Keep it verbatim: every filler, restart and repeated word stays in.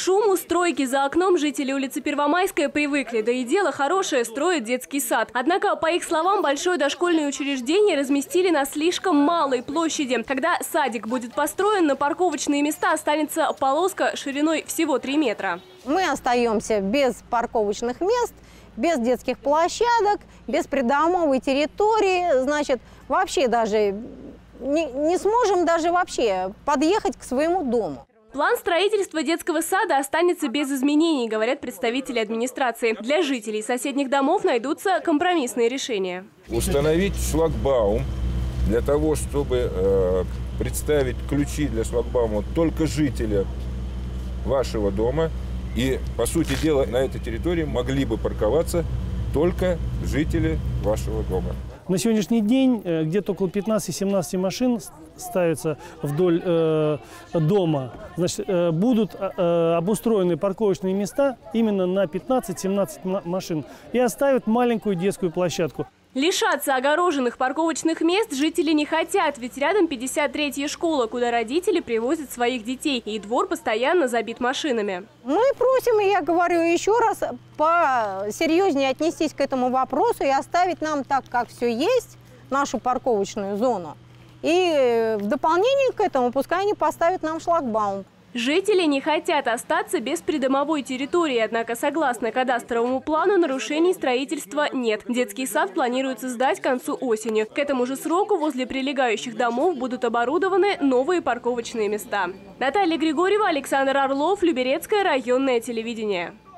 шуму, стройки за окном жители улицы Первомайская привыкли. Да и дело хорошее – строят детский сад. Однако, по их словам, большое дошкольное учреждение разместили на слишком малой площади. Когда садик будет построен, на парковочные места останется полоска шириной всего три метра. Мы остаемся без парковочных мест, без детских площадок, без придомовой территории. Значит, вообще даже не, не сможем даже вообще подъехать к своему дому. План строительства детского сада останется без изменений, говорят представители администрации. Для жителей соседних домов найдутся компромиссные решения. Установить шлагбаум для того, чтобы э, представить ключи для шлагбаума только жителя вашего дома. И, по сути дела, на этой территории могли бы парковаться только жители вашего дома. На сегодняшний день где-то около пятнадцати-семнадцати машин ставятся вдоль э, дома. Значит, э, будут э, обустроены парковочные места именно на пятнадцать-семнадцать машин и оставят маленькую детскую площадку. Лишаться огороженных парковочных мест жители не хотят, ведь рядом пятьдесят третья школа, куда родители привозят своих детей, и двор постоянно забит машинами. Мы просим, и я говорю еще раз, посерьезнее отнестись к этому вопросу и оставить нам так, как все есть, нашу парковочную зону. И в дополнение к этому пускай они поставят нам шлагбаум. Жители не хотят остаться без придомовой территории, однако, согласно кадастровому плану, нарушений строительства нет. Детский сад планируется сдать к концу осени. К этому же сроку возле прилегающих домов будут оборудованы новые парковочные места. Наталья Григорьева, Александр Орлов, Люберецкое районное телевидение.